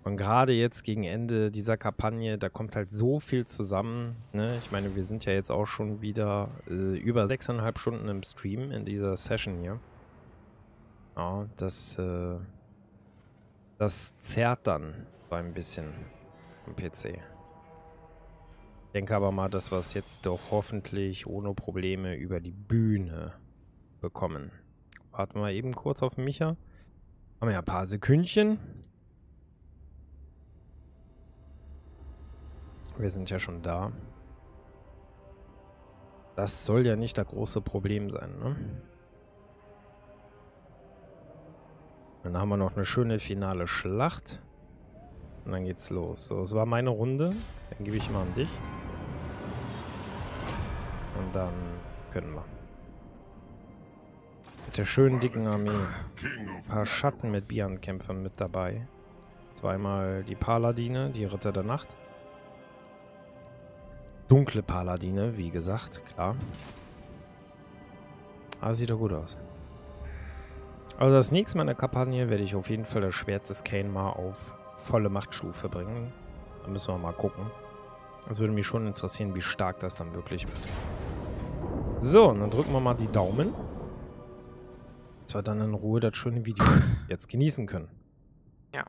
Und gerade jetzt gegen Ende dieser Kampagne, da kommt halt so viel zusammen, ne? Ich meine, wir sind ja jetzt auch schon wieder über 6,5 Stunden im Stream in dieser Session hier. Ja, das zerrt dann so ein bisschen am PC. Ich denke aber mal, dass wir es jetzt doch hoffentlich ohne Probleme über die Bühne bekommen. Warten wir eben kurz auf Micha. Haben wir ja ein paar Sekündchen. Wir sind ja schon da. Das soll ja nicht das große Problem sein, ne? Dann haben wir noch eine schöne finale Schlacht. Und dann geht's los. So, es war meine Runde. Dann gebe ich mal an dich. Und dann können wir. Mit der schönen dicken Armee. Ein paar Schatten mit Bian-Kämpfern mit dabei. Zweimal die Paladine, die Ritter der Nacht. Dunkle Paladine, wie gesagt, klar. Aber sieht doch gut aus. Also das nächste Mal in der Kampagne werde ich auf jeden Fall das Schwert des Kain mal auf volle Machtstufe bringen. Da müssen wir mal gucken. Das würde mich schon interessieren, wie stark das dann wirklich wird. So, und dann drücken wir mal die Daumen. Dass wir dann in Ruhe das schöne Video jetzt genießen können. Ja.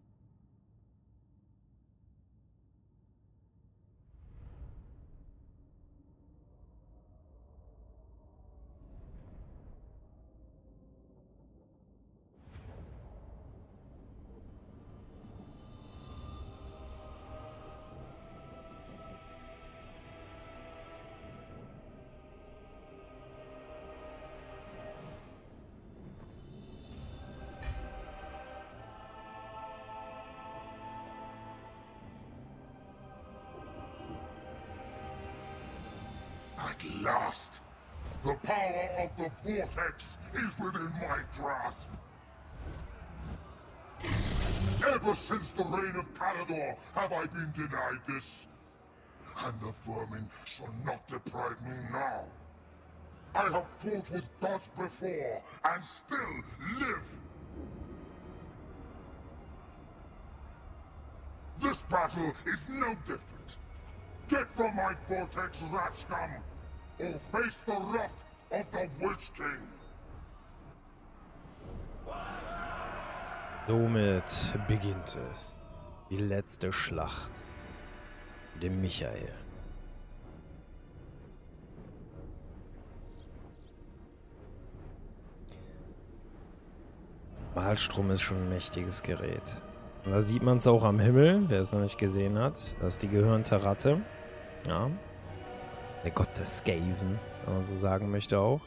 At last! The power of the Vortex is within my grasp! Ever since the reign of Calador have I been denied this. And the vermin shall not deprive me now. I have fought with gods before, and still live! This battle is no different. Get from my Vortex, rat scum, or face the wrath of the Witch King. Somit beginnt es. Die letzte Schlacht. Dem Michael. Malstrom ist schon ein mächtiges Gerät. Und da sieht man es auch am Himmel, wer es noch nicht gesehen hat. Das ist die gehörnte Ratte. Ja. Der Gott des Skaven, wenn man so sagen möchte auch.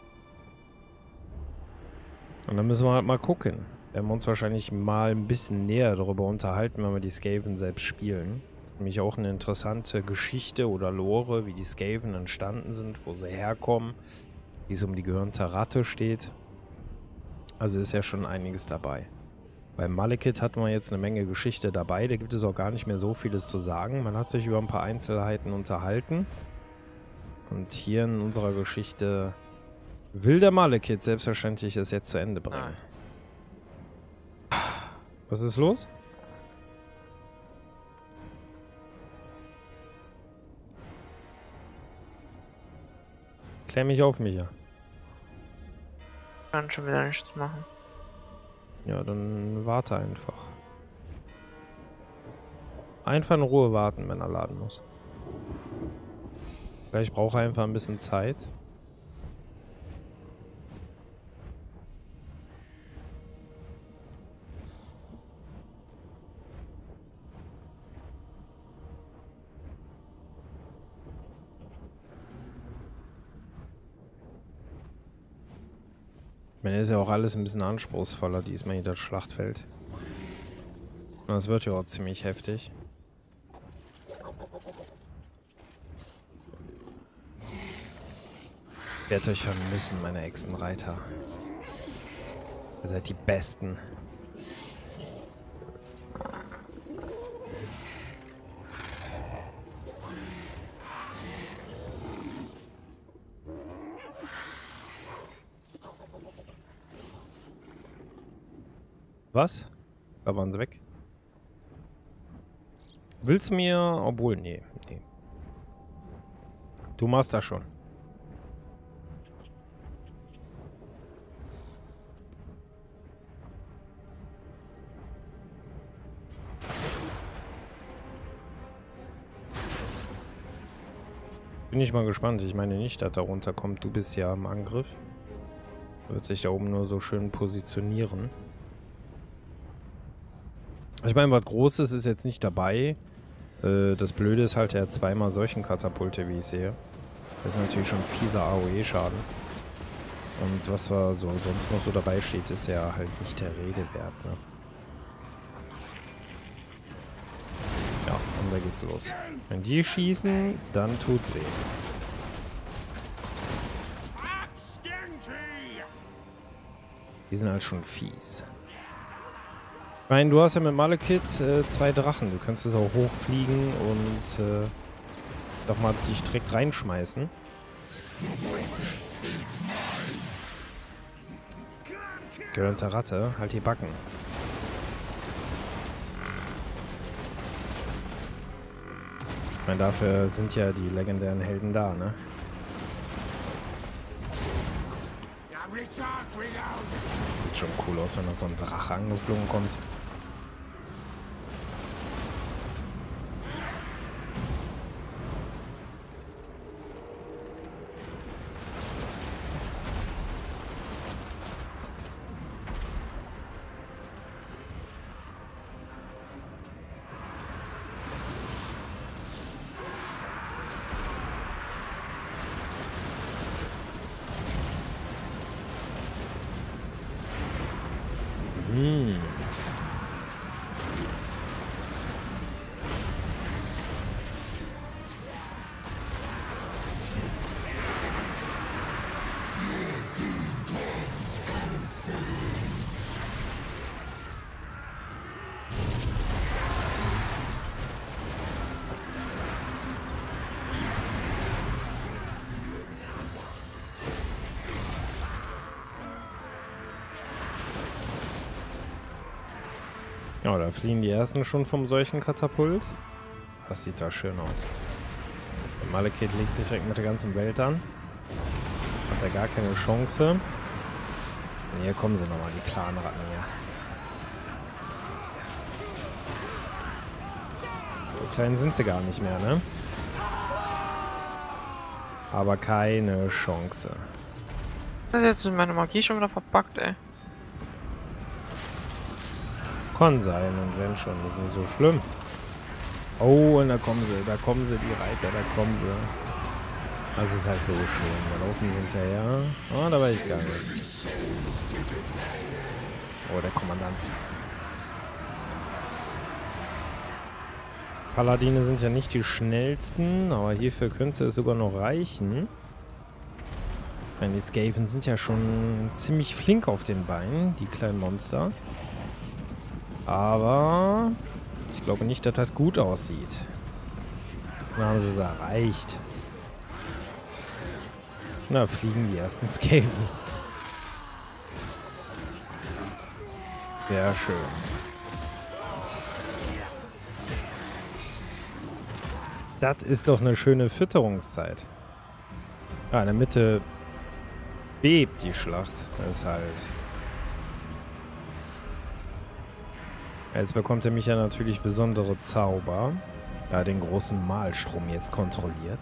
Und dann müssen wir halt mal gucken. Werden wir uns wahrscheinlich mal ein bisschen näher darüber unterhalten, wenn wir die Skaven selbst spielen. Das ist nämlich auch eine interessante Geschichte oder Lore, wie die Skaven entstanden sind, wo sie herkommen, wie es um die gehörnte Ratte steht. Also ist ja schon einiges dabei. Beim Malekith hatten wir jetzt eine Menge Geschichte dabei, da gibt es auch gar nicht mehr so vieles zu sagen. Man hat sich über ein paar Einzelheiten unterhalten. Und hier in unserer Geschichte will der Malekith selbstverständlich es jetzt zu Ende bringen. Was ist los? Klär mich auf, Micha. Kann schon wieder nichts machen. Ja, dann warte einfach. Einfach in Ruhe warten, wenn er laden muss. Vielleicht braucht er einfach ein bisschen Zeit. Ich meine, ist ja auch alles ein bisschen anspruchsvoller diesmal hier das Schlachtfeld. Und das wird ja auch ziemlich heftig. Ich werde euch vermissen, meine Echsenreiter. Ihr seid die Besten. Was? Da waren sie weg. Willst du mir... Obwohl, nee. Du machst das schon. Bin ich mal gespannt. Ich meine nicht, dass da runterkommt. Du bist ja im Angriff. Wird sich da oben nur so schön positionieren. Ich meine, was Großes ist jetzt nicht dabei. Das Blöde ist halt, er hat zweimal solchen Katapulte, wie ich sehe. Das ist natürlich schon fieser AOE-Schaden. Und was da so sonst noch so dabei steht, ist ja halt nicht der Rede wert, ne? Ja, und da geht's los. Wenn die schießen, dann tut's weh. Die sind halt schon fies. Ich meine, du hast ja mit Malekith 2 Drachen. Du könntest auch hochfliegen und doch mal dich direkt reinschmeißen. Gehörnte Ratte, halt die Backen. Ich meine, dafür sind ja die legendären Helden da, ne? Sieht schon cool aus, wenn da so ein Drache angeflogen kommt. Ja, da fliehen die ersten schon vom solchen Katapult. Das sieht da schön aus. Der Malekith legt sich direkt mit der ganzen Welt an. Hat er gar keine Chance. Und hier kommen sie nochmal, die Clanratten hier. So klein sind sie gar nicht mehr, ne? Aber keine Chance. Das ist jetzt meine Magie schon wieder verpackt, ey. Kann sein, und wenn schon, das ist nicht so schlimm. Oh, und da kommen sie, die Reiter, da kommen sie. Das ist halt so schön, da laufen sie hinterher. Oh, da war ich gar nicht. Oh, der Kommandant. Paladine sind ja nicht die schnellsten, aber hierfür könnte es sogar noch reichen. Ich meine, die Skaven sind ja schon ziemlich flink auf den Beinen, die kleinen Monster. Aber ich glaube nicht, dass das gut aussieht. Dann haben sie es erreicht. Na, fliegen die ersten Skaven. Sehr schön. Das ist doch eine schöne Fütterungszeit. Ah, in der Mitte bebt die Schlacht. Das ist halt... Jetzt bekommt er mich ja natürlich besondere Zauber. Da den großen Malstrom jetzt kontrolliert.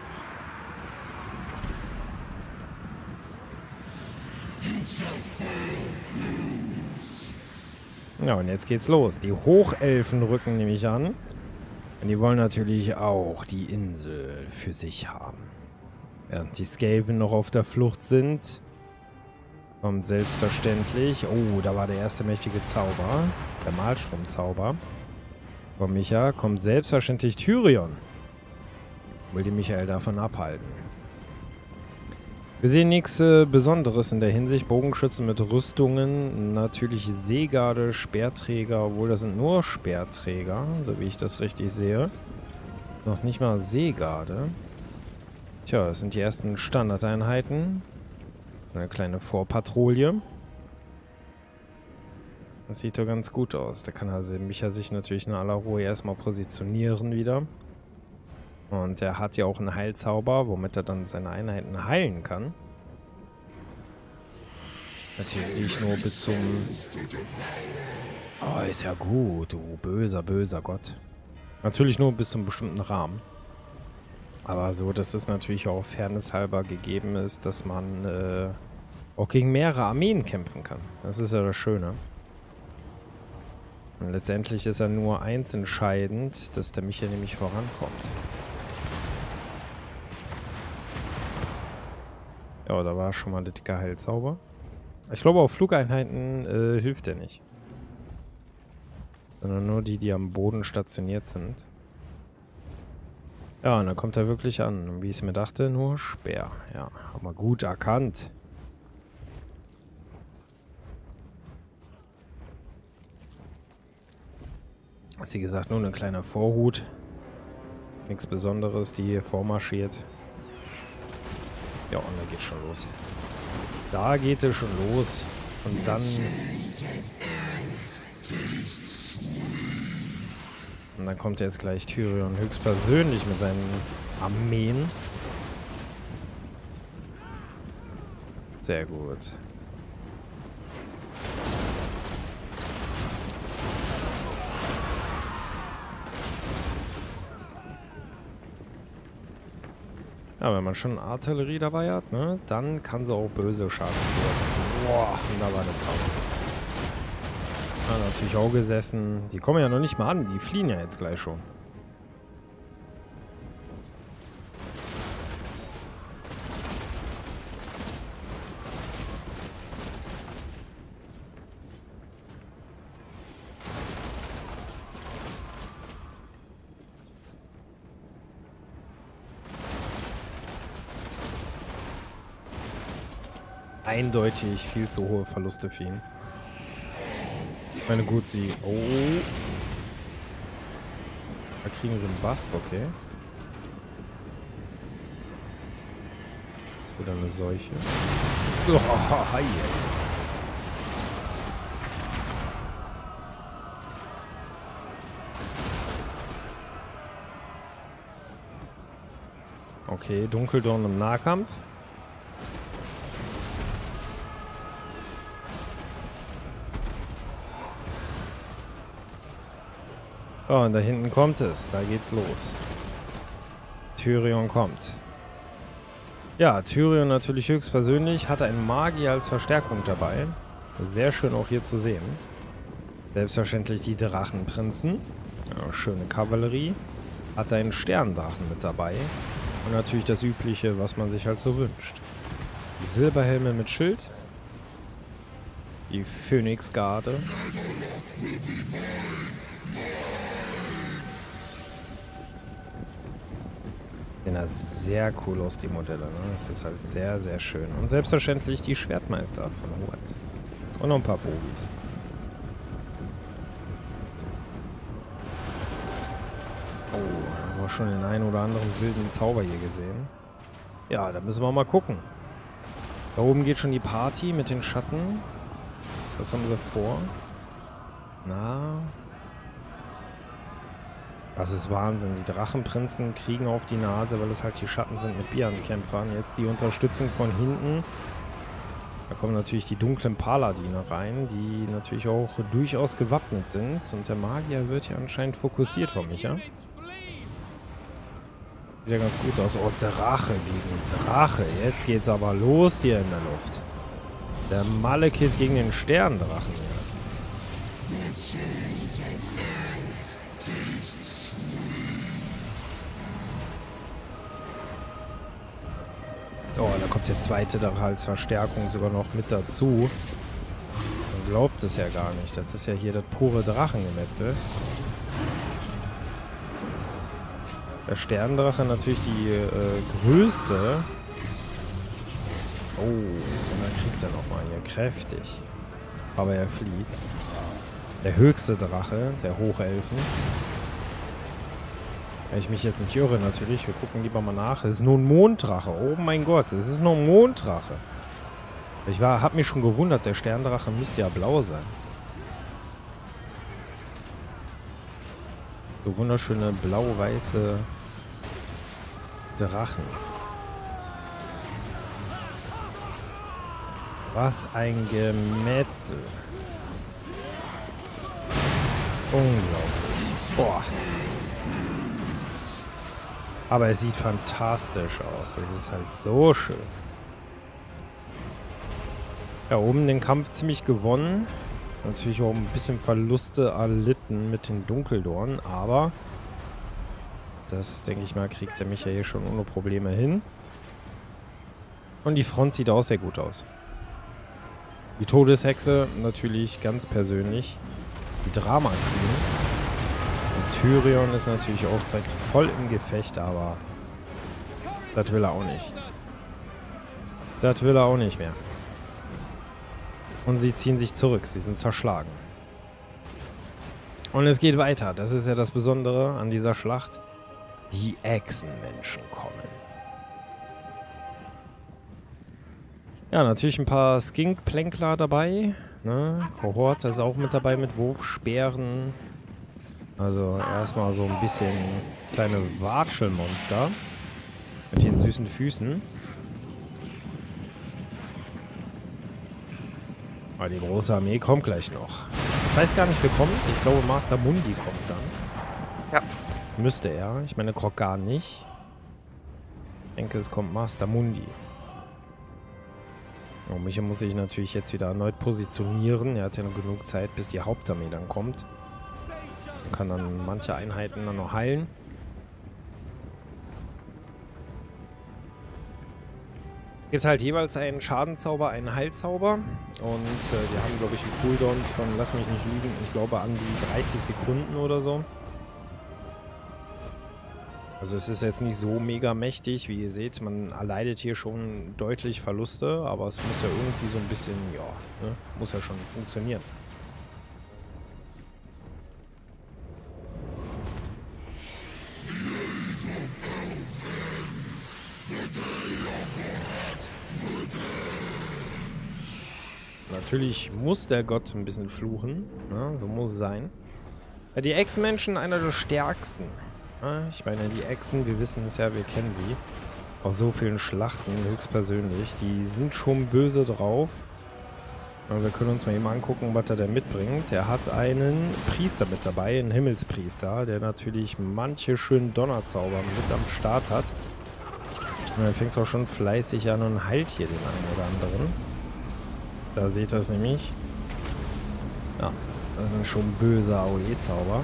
Ja, und jetzt geht's los. Die Hochelfen rücken nämlich an. Und die wollen natürlich auch die Insel für sich haben. Während die Skaven noch auf der Flucht sind, kommt selbstverständlich... Oh, da war der erste mächtige Zauber. Der Malstromzauber. Von Micha kommt selbstverständlich Tyrion. Will die Michael davon abhalten. Wir sehen nichts Besonderes in der Hinsicht. Bogenschützen mit Rüstungen. Natürlich Seegarde, Speerträger. Obwohl, das sind nur Speerträger, so wie ich das richtig sehe. Noch nicht mal Seegarde. Tja, das sind die ersten Standardeinheiten. Eine kleine Vorpatrouille. Das sieht doch ganz gut aus. Da kann also Micha sich natürlich in aller Ruhe erstmal positionieren wieder. Und er hat ja auch einen Heilzauber, womit er dann seine Einheiten heilen kann. Natürlich nur bis zum... Oh, ist ja gut, du böser, böser Gott. Natürlich nur bis zum bestimmten Rahmen. Aber so, dass es natürlich auch fairnesshalber gegeben ist, dass man auch gegen mehrere Armeen kämpfen kann. Das ist ja das Schöne. Und letztendlich ist ja nur eins entscheidend, dass der Micha nämlich vorankommt. Ja, da war schon mal der dicke Heilzauber. Ich glaube, auf Flugeinheiten hilft der nicht. Sondern nur die, die am Boden stationiert sind. Ja, und dann kommt er wirklich an. Und wie ich es mir dachte, nur Speer. Ja, haben wir gut erkannt. Ist wie gesagt nur ein kleiner Vorhut. Nichts Besonderes, die hier vormarschiert. Ja, und da geht's schon los. Da geht es schon los. Und dann... Und dann kommt jetzt gleich Tyrion höchstpersönlich mit seinen Armeen. Sehr gut. Ja, wenn man schon Artillerie dabei hat, ne, dann kann sie auch böse Schaden verursachen. Boah, und da war der Zauber. Ja, natürlich auch gesessen. Die kommen ja noch nicht mal an, die fliehen ja jetzt gleich schon. Eindeutig viel zu hohe Verluste für ihn. Ich meine, gut, sie... Oh. Da kriegen sie einen Buff, okay. Oder eine Seuche. Oh, hi. Okay, Dunkeldorn im Nahkampf. Oh, und da hinten kommt es. Da geht's los. Tyrion kommt. Ja, Tyrion natürlich höchstpersönlich. Hat einen Magier als Verstärkung dabei. Sehr schön auch hier zu sehen. Selbstverständlich die Drachenprinzen. Ja, schöne Kavallerie. Hat einen Sterndrachen mit dabei. Und natürlich das Übliche, was man sich halt so wünscht. Silberhelme mit Schild. Die Phönixgarde. Sehen da sehr cool aus, die Modelle. Ne? Das ist halt sehr, sehr schön. Und selbstverständlich die Schwertmeister von Howard. Und noch ein paar Bogis. Oh, da haben wir schon den einen oder anderen wilden Zauber hier gesehen. Ja, da müssen wir mal gucken. Da oben geht schon die Party mit den Schatten. Was haben sie vor? Na... Das ist Wahnsinn. Die Drachenprinzen kriegen auf die Nase, weil es halt die Schatten sind mit Bärenkämpfern. Jetzt die Unterstützung von hinten. Da kommen natürlich die dunklen Paladine rein, die natürlich auch durchaus gewappnet sind. Und der Magier wird hier anscheinend fokussiert von Micha. Sieht ja ganz gut aus. Oh, Drache gegen Drache. Jetzt geht's aber los hier in der Luft. Der Malekith gegen den Sterndrachen. Oh, da kommt der zweite Drache als Verstärkung sogar noch mit dazu. Man glaubt es ja gar nicht. Das ist ja hier das pure Drachengemetzel. Der Sterndrache natürlich die größte. Oh, und dann kriegt er nochmal hier kräftig. Aber er flieht. Der höchste Drache, der Hochelfen. Wenn ich mich jetzt nicht irre, natürlich. Wir gucken lieber mal nach. Es ist nur ein Monddrache. Oh mein Gott, es ist nur ein Monddrache. Ich habe mich schon gewundert, der Sterndrache müsste ja blau sein. So wunderschöne blau-weiße Drachen. Was ein Gemetzel. Unglaublich. Boah. Aber es sieht fantastisch aus. Es ist halt so schön. Ja, oben den Kampf ziemlich gewonnen. Natürlich auch ein bisschen Verluste erlitten mit den Dunkeldornen, aber das, denke ich mal, kriegt der Micha hier schon ohne Probleme hin. Und die Front sieht auch sehr gut aus. Die Todeshexe natürlich ganz persönlich. Die Drama Queen. Und Tyrion ist natürlich auch direkt voll im Gefecht, aber das will er auch nicht. Das will er auch nicht mehr. Und sie ziehen sich zurück. Sie sind zerschlagen. Und es geht weiter. Das ist ja das Besondere an dieser Schlacht. Die Echsenmenschen kommen. Ja, natürlich ein paar Skink-Plänkler dabei. Ne? Kohorte ist auch mit dabei mit Wurfspeeren. Also erstmal so ein bisschen kleine Watschelmonster. Mit den süßen Füßen. Aber die große Armee kommt gleich noch. Ich weiß gar nicht, wer kommt. Ich glaube, Master Mundi kommt dann. Ja. Müsste er. Ich meine, Krogar nicht. Ich denke, es kommt Master Mundi. Oh, Micha muss sich natürlich jetzt wieder erneut positionieren. Er hat ja noch genug Zeit, bis die Hauptarmee dann kommt. Er kann dann manche Einheiten dann noch heilen. Es gibt halt jeweils einen Schadenzauber, einen Heilzauber. Und wir haben, glaube ich, einen Cooldown von, lass mich nicht lügen, ich glaube an die 30 Sekunden oder so. Also es ist jetzt nicht so mega mächtig, wie ihr seht. Man erleidet hier schon deutlich Verluste, aber es muss ja irgendwie so ein bisschen, ja, ne, muss ja schon funktionieren. Natürlich muss der Gott ein bisschen fluchen. Ja, so muss es sein. Ja, die Echsenmenschen, einer der stärksten. Ja, ich meine, die Echsen, wir wissen es ja, wir kennen sie. Aus so vielen Schlachten, höchstpersönlich. Die sind schon böse drauf. Ja, wir können uns mal eben angucken, was er denn mitbringt. Er hat einen Priester mit dabei, einen Himmelspriester, der natürlich manche schönen Donnerzauber mit am Start hat. Und er fängt auch schon fleißig an und heilt hier den einen oder anderen. Da seht ihr es nämlich. Ja, das sind schon böse AOE-Zauber.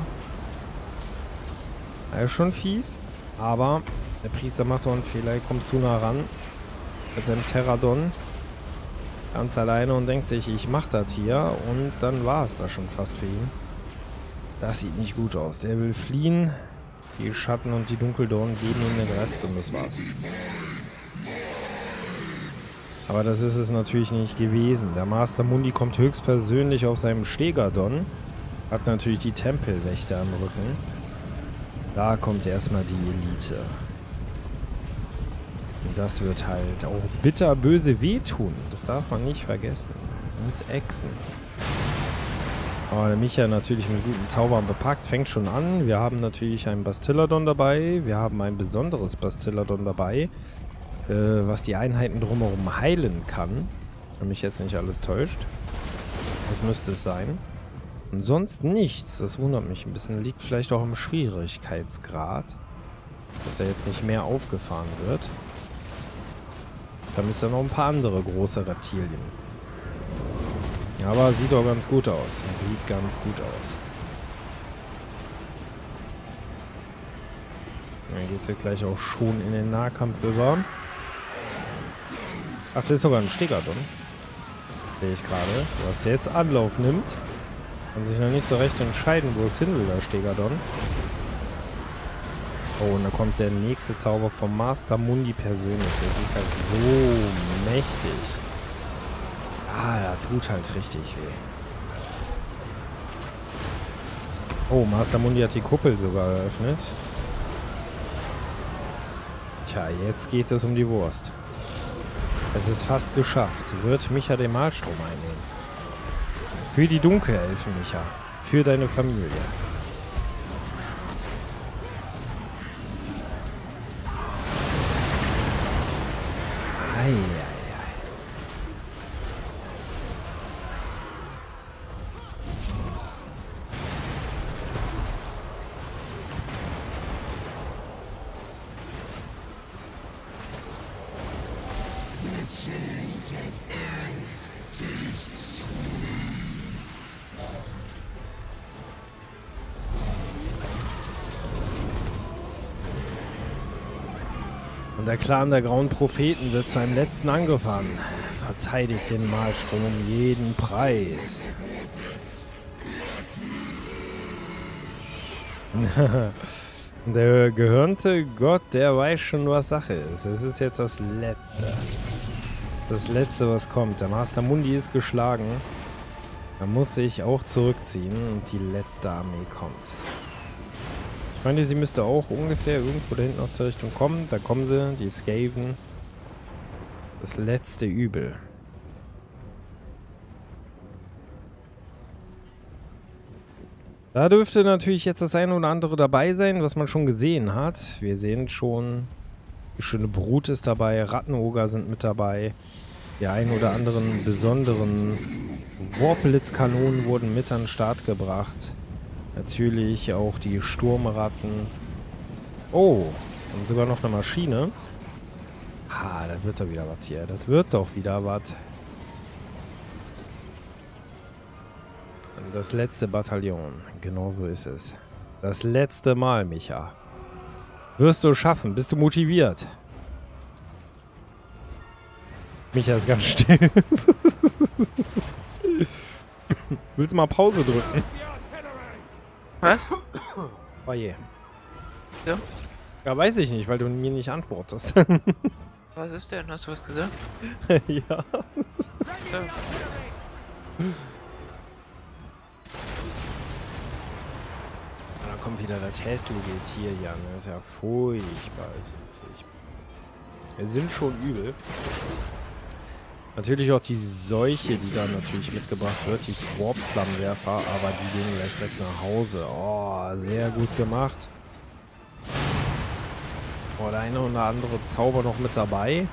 Er ist schon fies, aber der Priester macht doch einen Fehler, er kommt zu nah ran mit seinem Terradon. Ganz alleine und denkt sich, ich mach das hier, und dann war es da schon fast für ihn. Das sieht nicht gut aus. Der will fliehen. Die Schatten und die Dunkeldornen geben ihm den Rest und das war's. Aber das ist es natürlich nicht gewesen. Der Master Mundi kommt höchstpersönlich auf seinem Stegadon. Hat natürlich die Tempelwächter am Rücken. Da kommt erstmal die Elite. Und das wird halt auch bitterböse wehtun. Das darf man nicht vergessen. Das sind Echsen. Aber der Micha natürlich mit guten Zaubern bepackt. Fängt schon an. Wir haben natürlich einen Bastilladon dabei. Wir haben ein besonderes Bastilladon dabei, was die Einheiten drumherum heilen kann. Wenn mich jetzt nicht alles täuscht. Das müsste es sein. Und sonst nichts. Das wundert mich ein bisschen. Liegt vielleicht auch im Schwierigkeitsgrad, dass er jetzt nicht mehr aufgefahren wird. Dann ist da noch ein paar andere große Reptilien. Aber sieht auch ganz gut aus. Sieht ganz gut aus. Dann geht es jetzt gleich auch schon in den Nahkampf über. Ach, das ist sogar ein Stegadon. Sehe ich gerade. Was der jetzt Anlauf nimmt. Kann sich noch nicht so recht entscheiden, wo es hin will, der Stegadon. Oh, und da kommt der nächste Zauber vom Master Mundi persönlich. Das ist halt so mächtig. Ah, da tut halt richtig weh. Oh, Master Mundi hat die Kuppel sogar eröffnet. Tja, jetzt geht es um die Wurst. Es ist fast geschafft. Wird Micha den Malstrom einnehmen? Für die Dunkelelfen, Micha. Für deine Familie. Eieiei. Und der Clan der Grauen Propheten setzt zu einem letzten Angriff an. Verteidigt den Malstrom um jeden Preis. Der gehörnte Gott, der weiß schon, was Sache ist. Es ist jetzt das Letzte. Das Letzte, was kommt. Der Master Mundi ist geschlagen. Er muss sich auch zurückziehen und die letzte Armee kommt. Ich meine, sie müsste auch ungefähr irgendwo da hinten aus der Richtung kommen. Da kommen sie, die Skaven. Das letzte Übel. Da dürfte natürlich jetzt das eine oder andere dabei sein, was man schon gesehen hat. Wir sehen schon, die schöne Brut ist dabei, Rattenoger sind mit dabei. Die ein oder anderen besonderen Warblitzkanonen wurden mit an den Start gebracht. Natürlich auch die Sturmratten. Oh, und sogar noch eine Maschine. Ah, das wird doch wieder was hier. Das wird doch wieder was. Das letzte Bataillon. Genau so ist es. Das letzte Mal, Micha. Wirst du schaffen. Bist du motiviert? Micha ist ganz still. Willst du mal Pause drücken? Was? Oh je. Ja? Ja, weiß ich nicht, weil du mir nicht antwortest. Was ist denn? Hast du was gesagt? Ja. Ja. Da kommt wieder das hässliche Tier, Jan. Das ist ja furchtbar. Das ist furchtbar. Wir sind schon übel. Natürlich auch die Seuche, die da natürlich mitgebracht wird, die Warp-Flammenwerfer, aber die gehen gleich direkt nach Hause. Oh, sehr gut gemacht. Oh, der eine oder andere Zauber noch mit dabei.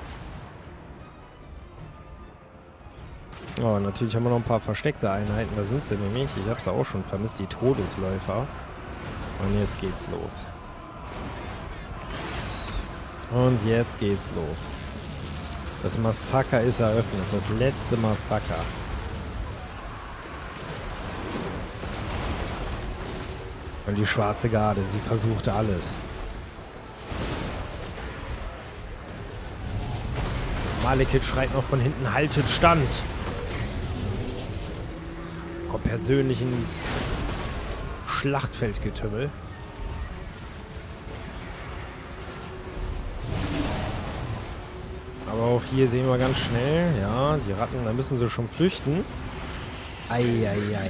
Oh, natürlich haben wir noch ein paar versteckte Einheiten, da sind sie nämlich. Ich habe es auch schon vermisst, die Todesläufer. Und jetzt geht's los. Und jetzt geht's los. Das Massaker ist eröffnet. Das letzte Massaker. Und die Schwarze Garde, sie versucht alles. Malekith schreit noch von hinten, haltet Stand! Kommt persönlich ins Schlachtfeldgetümmel. Aber auch hier sehen wir ganz schnell, ja, die Ratten, da müssen sie schon flüchten. Eieiei.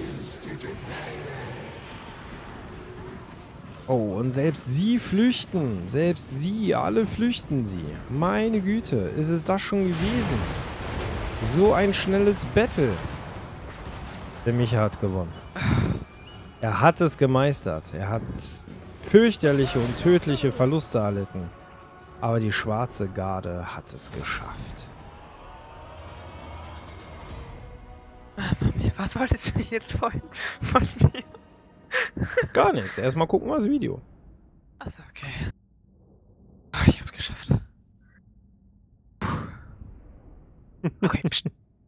Oh, und selbst sie flüchten. Selbst sie, alle flüchten sie. Meine Güte, ist es das schon gewesen? So ein schnelles Battle. Der Micha hat gewonnen. Er hat es gemeistert. Er hat fürchterliche und tödliche Verluste erlitten. Aber die Schwarze Garde hat es geschafft. Was wolltest du jetzt von mir? Gar nichts. Erstmal gucken wir das Video. Achso, okay. Oh, ich hab's geschafft. Puh. Okay, pst.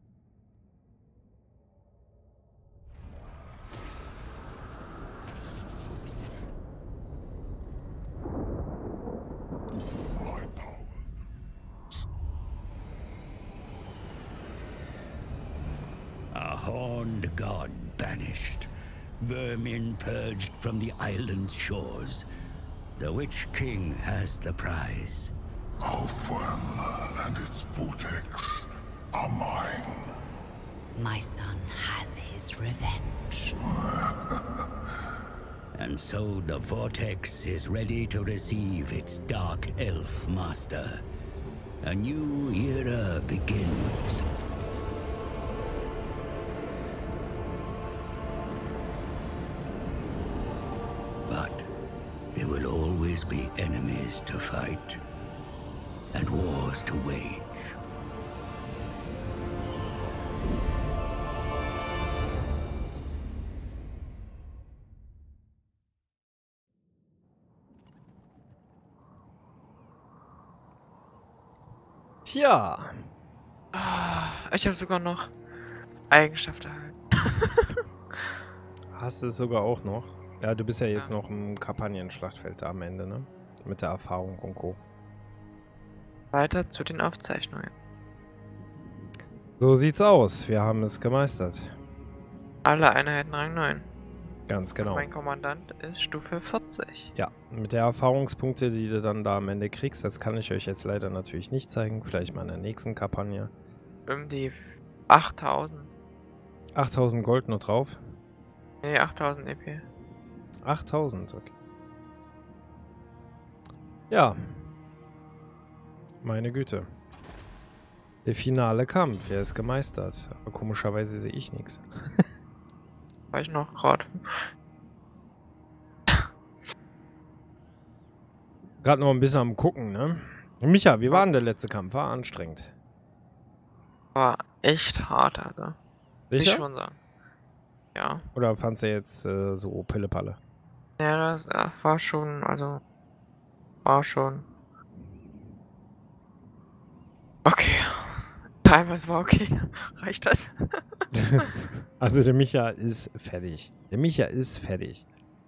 A horned god banished, vermin purged from the island's shores. The Witch King has the prize. Alfheim and its vortex are mine. My son has his revenge. And so the Vortex is ready to receive its Dark Elf Master. A new era begins. But there will always be enemies to fight. And wars to wage. Tja. Ich habe sogar noch Eigenschaft erhalten. Hast du es sogar auch noch? Ja, du bist ja jetzt noch im Kampagnenschlachtfeld da am Ende, ne? Mit der Erfahrung und Co. Weiter zu den Aufzeichnungen. So sieht's aus. Wir haben es gemeistert. Alle Einheiten Rang 9. Ganz genau. Mein Kommandant ist Stufe 40. Ja, mit der Erfahrungspunkte, die du dann da am Ende kriegst, das kann ich euch jetzt leider natürlich nicht zeigen. Vielleicht mal in der nächsten Kampagne. Um die 8000. 8000 Gold noch drauf. Nee, 8000 EP. 8000, okay. Ja. Meine Güte. Der finale Kampf, er ist gemeistert. Aber komischerweise sehe ich nichts. War ich noch gerade. Gerade noch ein bisschen am Gucken, ne? Micha, wie war denn der letzte Kampf? War anstrengend. War echt hart, also. Will ich Sicher? schon sagen. Ja. Oder fandst du jetzt so Pille-Palle? Ja, das war schon, also. War schon. Okay. Teilweise war okay. Reicht das? Also der Micha ist fertig. Der Micha ist fertig.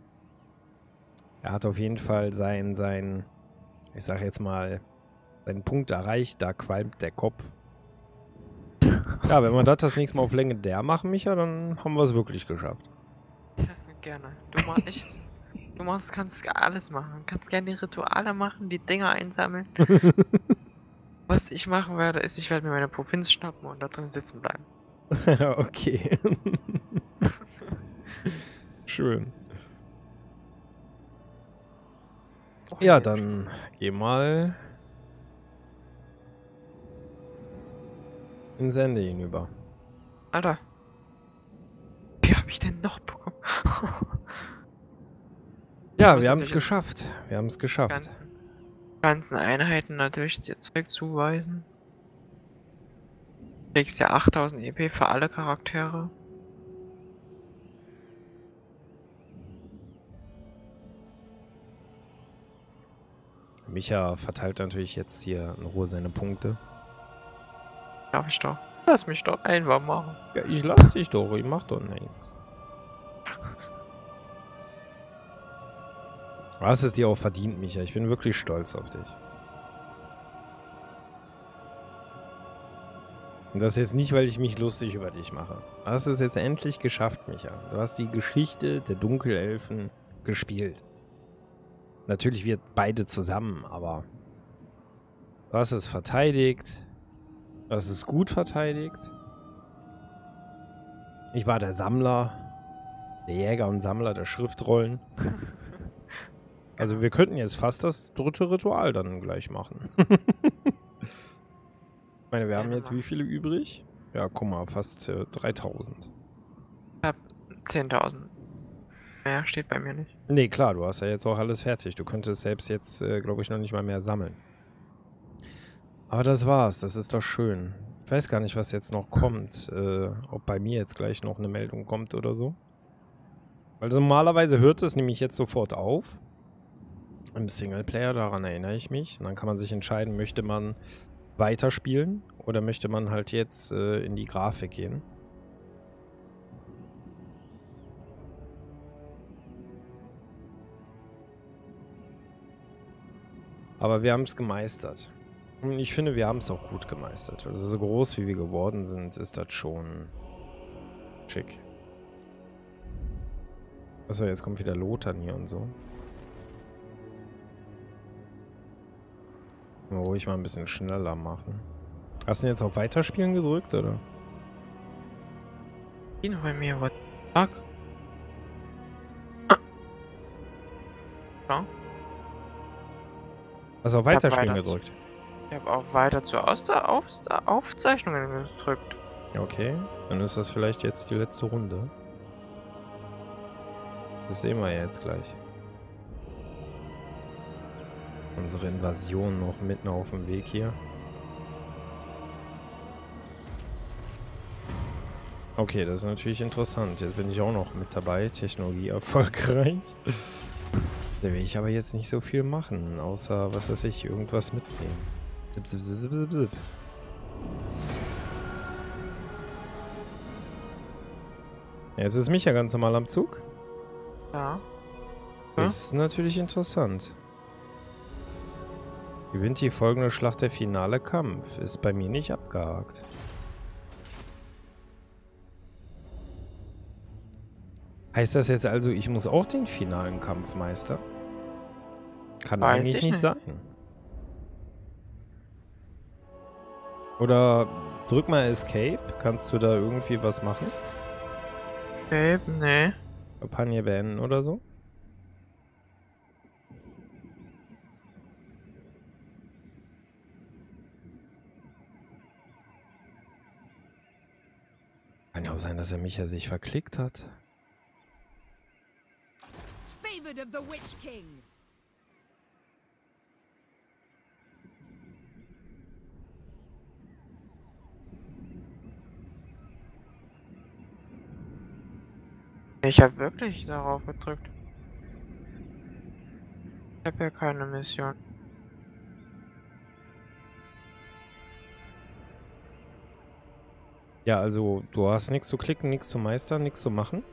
Er hat auf jeden Fall sein, ich sag jetzt mal, seinen Punkt erreicht, da qualmt der Kopf. Ja, wenn wir das nächste Mal auf legendär machen, Micha, dann haben wir es wirklich geschafft. Ja, gerne. Kannst alles machen. Kannst gerne die Rituale machen, die Dinger einsammeln. Was ich machen werde, ist, ich werde mir meine Provinz schnappen und da drin sitzen bleiben. Okay. Schön. Ja, dann geh mal in Sende hinüber. Alter. Wie habe ich denn noch bekommen? Ja, muss wir haben es natürlich geschafft. Wir haben es geschafft. ganzen Einheiten natürlich dir Zeug zuweisen. Du kriegst ja 8000 EP für alle Charaktere. Micha verteilt natürlich jetzt hier in Ruhe seine Punkte. Darf ich doch. Lass mich doch einfach machen. Ja, ich lass dich doch. Ich mach doch nichts. Du hast es dir auch verdient, Micha. Ich bin wirklich stolz auf dich. Und das jetzt nicht, weil ich mich lustig über dich mache. Du hast es jetzt endlich geschafft, Micha. Du hast die Geschichte der Dunkelelfen gespielt. Natürlich wird beide zusammen, aber du hast es verteidigt. Du hast es gut verteidigt. Ich war der Sammler. Der Jäger und Sammler der Schriftrollen. Also wir könnten jetzt fast das dritte Ritual dann gleich machen. Ich meine, wir haben jetzt wie viele übrig? Ja, guck mal, fast 3000. Ich hab 10.000. Mehr steht bei mir nicht. Nee, klar, du hast ja jetzt auch alles fertig. Du könntest selbst jetzt, glaube ich, noch nicht mal mehr sammeln. Aber das war's, das ist doch schön. Ich weiß gar nicht, was jetzt noch kommt. Ob bei mir jetzt gleich noch eine Meldung kommt oder so. Also normalerweise hört es nämlich jetzt sofort auf. Im Singleplayer, daran erinnere ich mich. Und dann kann man sich entscheiden, möchte man weiterspielen oder möchte man halt jetzt in die Grafik gehen. Aber wir haben es gemeistert. Und ich finde, wir haben es auch gut gemeistert. Also so groß wie wir geworden sind, ist das schon schick. Achso, jetzt kommt wieder Lothar hier und so. Mal ruhig mal ein bisschen schneller machen. Hast du jetzt auf Weiterspielen gedrückt, oder? Ihn bei mir, what the fuck? Ja. Hast du auf Weiterspielen gedrückt? Ich habe auch weiter zur Aufzeichnungen gedrückt. Okay, dann ist das vielleicht jetzt die letzte Runde. Das sehen wir ja jetzt gleich. Unsere Invasion noch mitten auf dem Weg hier. Okay, das ist natürlich interessant. Jetzt bin ich auch noch mit dabei. Technologie erfolgreich. Da will ich aber jetzt nicht so viel machen, außer, was weiß ich, irgendwas mitnehmen. Zip, zip, zip, zip, zip. Jetzt ist Micha ganz normal am Zug. Ja. Das ist natürlich interessant. Gewinnt die folgende Schlacht der finale Kampf. Ist bei mir nicht abgehakt. Heißt das jetzt also, ich muss auch den finalen Kampf meistern? Kann Weiß eigentlich ich nicht nicht. sein. Oder drück mal Escape. Kannst du da irgendwie was machen? Okay, nee. Kampagne beenden oder so? Kann ja auch sein, dass er Micha sich verklickt hat. Favored of the Witch King. Ich habe wirklich darauf gedrückt. Ich habe ja keine Mission. Ja, also du hast nichts zu klicken, nichts zu meistern, nichts zu machen.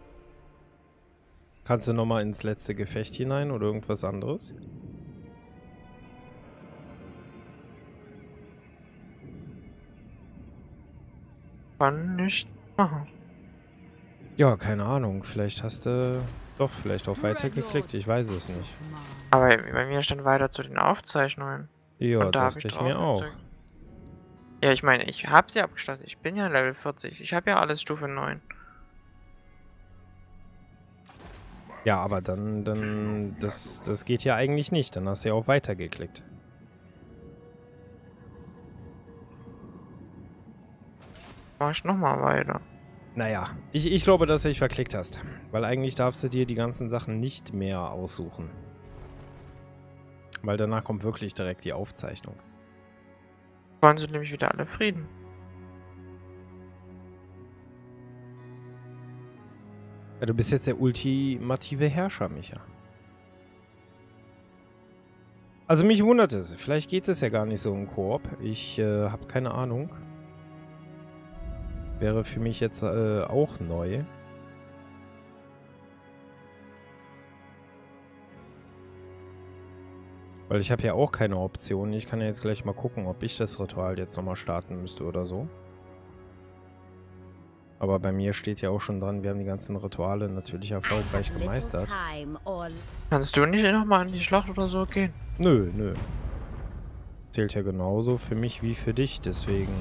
Kannst du nochmal ins letzte Gefecht hinein oder irgendwas anderes? Kann nicht machen. Ja, keine Ahnung. Vielleicht hast du doch vielleicht auf Weiter geklickt. Ich weiß es nicht. Aber bei mir stand weiter zu den Aufzeichnungen. Ja, Und da hab dachte ich drauf mir auch. gedrückt. Ja, ich meine, ich habe sie abgeschlossen. Ich bin ja Level 40. Ich habe ja alles Stufe 9. Ja, aber das geht ja eigentlich nicht. Dann hast du ja auf Weiter geklickt. Mach ich nochmal weiter. Naja, ich glaube, dass du dich verklickt hast. Weil eigentlich darfst du dir die ganzen Sachen nicht mehr aussuchen. Weil danach kommt wirklich direkt die Aufzeichnung. Wollen sie nämlich wieder alle Frieden. Ja, du bist jetzt der ultimative Herrscher, Micha. Also mich wundert es. Vielleicht geht es ja gar nicht so im Koop. Ich habe keine Ahnung. Wäre für mich jetzt auch neu. Weil ich habe ja auch keine Option. Ich kann ja jetzt gleich mal gucken, ob ich das Ritual jetzt nochmal starten müsste oder so. Aber bei mir steht ja auch schon dran, wir haben die ganzen Rituale natürlich erfolgreich gemeistert. Kannst du nicht nochmal an die Schlacht oder so gehen? Nö, nö. Zählt ja genauso für mich wie für dich, deswegen,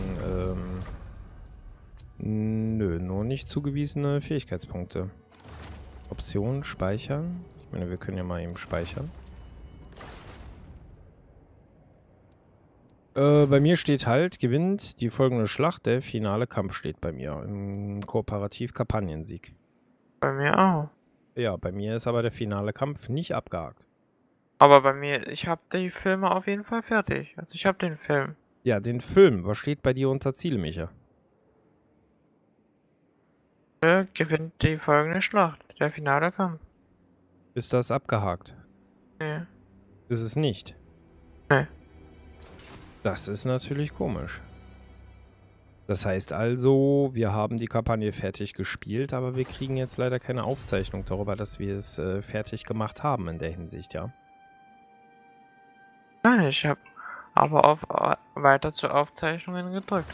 nö, nur nicht zugewiesene Fähigkeitspunkte. Option speichern. Ich meine, wir können ja mal eben speichern. Bei mir steht halt, gewinnt die folgende Schlacht, der finale Kampf steht bei mir. Im Kooperativ-Kampagnensieg. Bei mir auch. Ja, bei mir ist aber der finale Kampf nicht abgehakt. Aber bei mir, ich habe die Filme auf jeden Fall fertig. Also ich habe den Film. Ja, den Film. Was steht bei dir unter Ziele, Micha? Gewinnt die folgende Schlacht. Der finale Kampf. Ist das abgehakt? Nee. Ist es nicht? Nee. Das ist natürlich komisch. Das heißt also, wir haben die Kampagne fertig gespielt, aber wir kriegen jetzt leider keine Aufzeichnung darüber, dass wir es fertig gemacht haben in der Hinsicht, ja. Nein, ich habe aber auf weiter zu Aufzeichnungen gedrückt.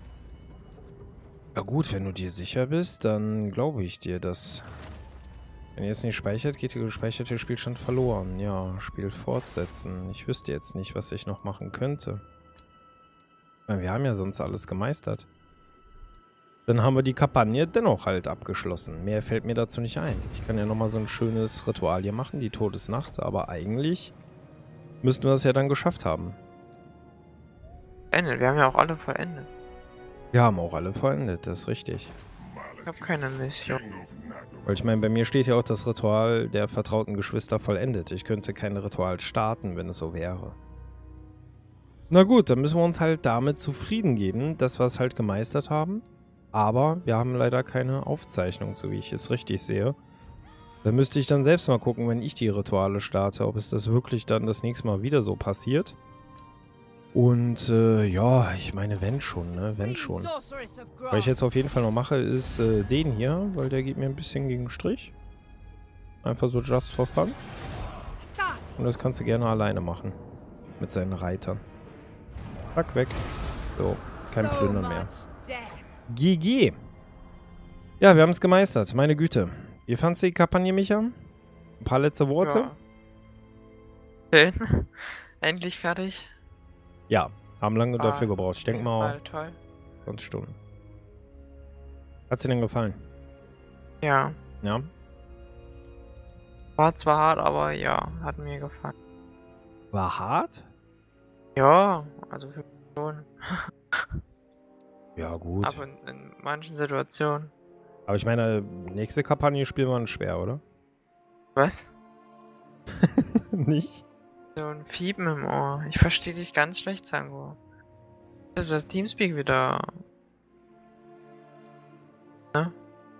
Na gut, wenn du dir sicher bist, dann glaube ich dir das. Wenn ihr es nicht speichert, geht der gespeicherte Spielstand verloren. Ja, Spiel fortsetzen. Ich wüsste jetzt nicht, was ich noch machen könnte. Weil wir haben ja sonst alles gemeistert. Dann haben wir die Kampagne dennoch halt abgeschlossen. Mehr fällt mir dazu nicht ein. Ich kann ja nochmal so ein schönes Ritual hier machen, die Todesnacht. Aber eigentlich müssten wir es ja dann geschafft haben. Vollendet. Wir haben ja auch alle vollendet. Wir haben auch alle vollendet, das ist richtig. Ich habe keine Mission. Weil ich meine, bei mir steht ja auch das Ritual der vertrauten Geschwister vollendet. Ich könnte kein Ritual starten, wenn es so wäre. Na gut, dann müssen wir uns halt damit zufrieden geben, dass wir es halt gemeistert haben. Aber wir haben leider keine Aufzeichnung, so wie ich es richtig sehe. Da müsste ich dann selbst mal gucken, wenn ich die Rituale starte, ob es das wirklich dann das nächste Mal wieder so passiert. Und ja, ich meine, wenn schon, ne? Wenn schon. Was ich jetzt auf jeden Fall noch mache, ist den hier, weil der geht mir ein bisschen gegen den Strich. Einfach so just for fun. Und das kannst du gerne alleine machen. Mit seinen Reitern. Zack, weg. So, kein Plünder mehr. GG. Ja, wir haben es gemeistert. Meine Güte. Wie fandst du die Kampagne, Micha? Ein paar letzte Worte? Ja. Schön. Endlich fertig. Ja, haben lange dafür gebraucht. Ich denke mal toll. 20 Stunden. Hat's dir denn gefallen? Ja. Ja? War zwar hart, aber ja, hat mir gefallen. War hart? Ja, also für mich schon. Ja, gut. Aber in manchen Situationen. Aber ich meine, nächste Kampagne spielen wir schwer, oder? Was? Nicht? So ein Fiepen im Ohr. Ich verstehe dich ganz schlecht, Sango. Das ist das Teamspeak wieder. Ne?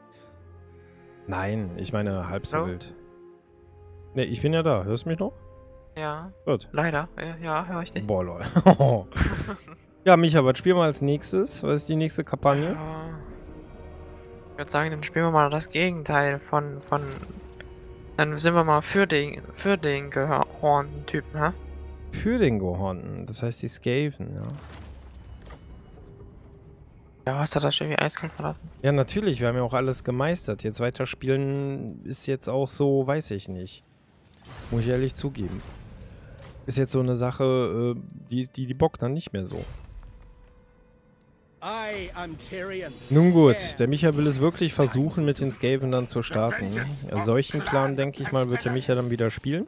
Nein, ich meine halb so Hallo? wild. Ne, ich bin ja da. Hörst du mich noch? Ja, Gut. leider. Ja, höre ich dich. Boah, lol. Ja, Micha, was spielen wir als nächstes? Was ist die nächste Kampagne? Ja. Ich würde sagen, dann spielen wir mal das Gegenteil von. Dann sind wir mal für den gehornten Typen, hä? Für den Gehornten. Das heißt die Skaven, ja. Ja, hast du das irgendwie eiskalt verlassen? Ja, natürlich. Wir haben ja auch alles gemeistert. Jetzt weiterspielen ist jetzt auch so, weiß ich nicht. Muss ich ehrlich zugeben. Ist jetzt so eine Sache, die bockt dann nicht mehr so. Nun gut, der Micha will es wirklich versuchen, mit den Skaven dann zu starten. Solchen Clan, denke ich mal, wird der Micha dann wieder spielen.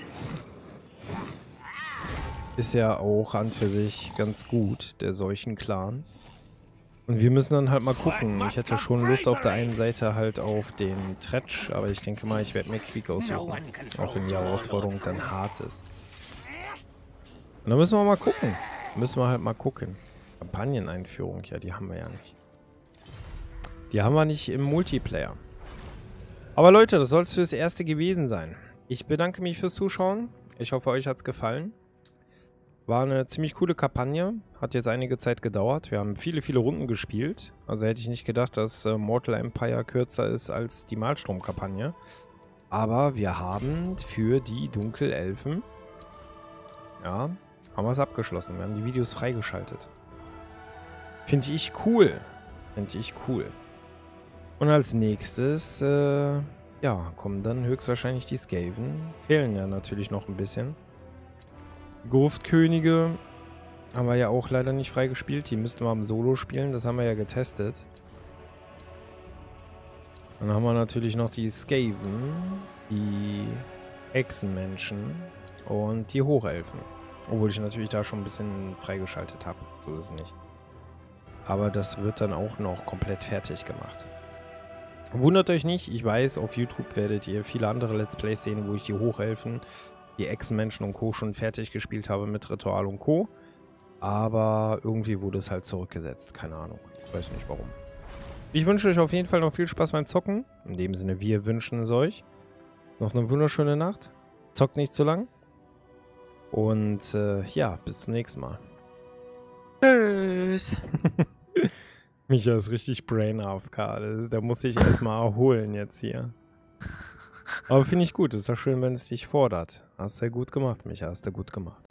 Ist ja auch an für sich ganz gut, der Seuchen-Clan. Und wir müssen dann halt mal gucken. Ich hätte schon Lust auf der einen Seite halt auf den Tretsch, aber ich denke mal, ich werde mir Quick aussuchen. Auch wenn die Herausforderung dann hart ist. Und dann müssen wir mal gucken. Müssen wir halt mal gucken. Kampagneneinführung, ja, die haben wir ja nicht. Die haben wir nicht im Multiplayer. Aber Leute, das soll es fürs Erste gewesen sein. Ich bedanke mich fürs Zuschauen. Ich hoffe, euch hat es gefallen. War eine ziemlich coole Kampagne. Hat jetzt einige Zeit gedauert. Wir haben viele, viele Runden gespielt. Also hätte ich nicht gedacht, dass Mortal Empire kürzer ist als die Malstrom-Kampagne. Aber wir haben für die Dunkelelfen, ja, haben wir es abgeschlossen. Wir haben die Videos freigeschaltet. Finde ich cool. Finde ich cool. Und als nächstes, ja, kommen dann höchstwahrscheinlich die Skaven. Fehlen ja natürlich noch ein bisschen. Gruftkönige haben wir ja auch leider nicht freigespielt. Die müssten wir am Solo spielen. Das haben wir ja getestet. Dann haben wir natürlich noch die Skaven, die Echsenmenschen und die Hochelfen. Obwohl ich natürlich da schon ein bisschen freigeschaltet habe. So ist es nicht. Aber das wird dann auch noch komplett fertig gemacht. Wundert euch nicht, ich weiß, auf YouTube werdet ihr viele andere Let's Plays sehen, wo ich die Hochelfen, die Echsenmenschen und Co. schon fertig gespielt habe mit Ritual und Co. Aber irgendwie wurde es halt zurückgesetzt. Keine Ahnung. Ich weiß nicht warum. Ich wünsche euch auf jeden Fall noch viel Spaß beim Zocken. In dem Sinne, wir wünschen es euch. Noch eine wunderschöne Nacht. Zockt nicht zu lang. Und ja, bis zum nächsten Mal. Tschüss. Micha ist richtig Brain AFK. Da muss ich erstmal erholen jetzt hier. Aber finde ich gut. Ist doch schön, wenn es dich fordert. Hast du ja gut gemacht, Micha. Hast du gut gemacht.